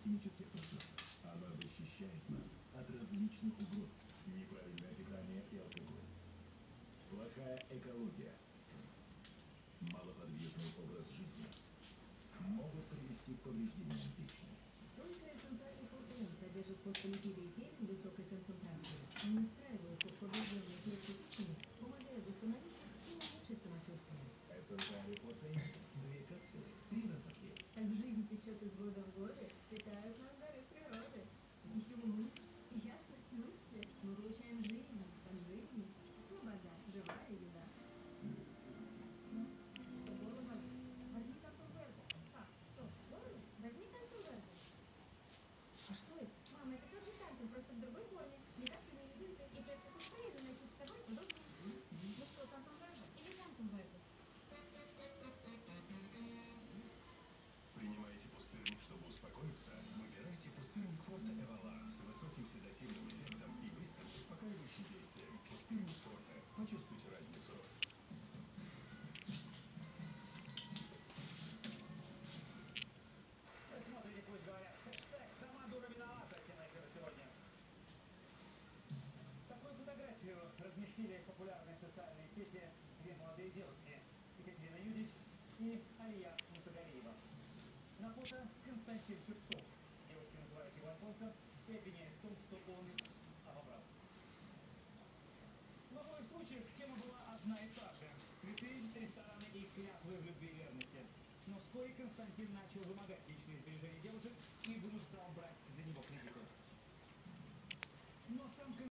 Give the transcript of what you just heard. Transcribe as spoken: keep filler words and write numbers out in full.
химических процессов. Она защищает нас от различных угроз. Неправильное питание и алкоголь. Плохая экология. Малоподвижный образ жизни могут привести к повреждениям печени. Только эссенциальный протеин содержит фосфолипиды и хелий высокой концентрации. Они устраивают повреждения клетки печени, помогают восстановиться и улучшить самочувствие. Эссенциальный протеин. Две капсулы. Три раза в день. Так жизнь течет из года в годы, питают нас дары природы. Несем мы и ясность мысли. Мы получаем жизнь от жизни. Слобода, живая еда. Что горло болит? Возьми Консулверго. Так, что, горло? Возьми Консулверго. А что это? Мама, это тот же Кантин, просто в другой форме. Лекарственные ядовиты и пять быстрее носить с собой удобно. Ну что, Консулверго или Консулверго? Принимайте пустырник, чтобы успокоиться. Выбирайте пустырник Форте Эвалар с высоким седативным эффектом и быстрым успокаивающим действием. Пустырник Форте. Почувствуйте разницу. Вы смотрите, пусть говорят. Хэштег «Сама дура виновата» киноэфир сегодня. Такую фотографию разместили в популярной социальной сети две молодые девушки. Екатерина Юдич и Алия Мусагалиева. На фото Константин Шевцов. Девушки называют его Альфонсо и обвиняют в том, что он их обобрал. В обоих случаях тема была одна и та же. Цветы, рестораны и клятвы в любви и верности. Но вскоре Константин начал вымогать личные сбережения девушек и вынуждал брать за него кредиты. Но сам